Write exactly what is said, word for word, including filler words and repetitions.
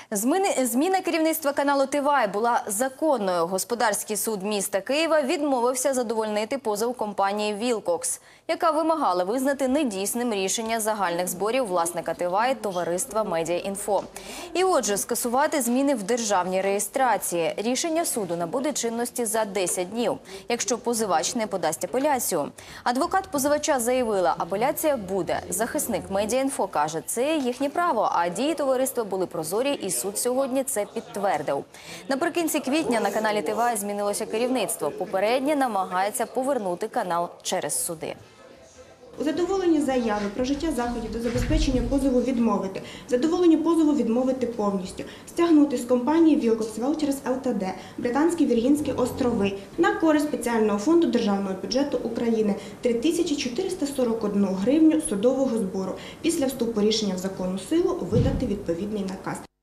Зміна керівництва каналу ТВАЙ була законною. Господарський суд міста Києва відмовився задовольнити позов компанії «Вілкокс», яка вимагала визнати недійсним рішення загальних зборів власника ТВАЙ товариства «Медіаінфо». І отже, скасувати зміни в державній реєстрації. Рішення суду набуде чинності за десять днів, якщо позивач не подасть апеляцію. Адвокат позивача заявила, апеляція буде. Захисник «Медіаінфо» каже, це їхнє право, а дії товариства були прозорі і суд сьогодні це підтвердив. Наприкінці квітня на каналі ТВАЙ змінилося керівництво. Попереднє намагається повернути канал через суди. У задоволенні заяви про вжиття заходів до забезпечення позову відмовити. В задоволенні позову відмовити повністю. Стягнути з компанії «Вілкокс Ваучерс ЛТД» Британські Віргінські острови на користь спеціального фонду Державного бюджету України три тисячі чотириста сорок одну гривню судового збору. Після вступу рішення в законну силу видати відповідний наказ.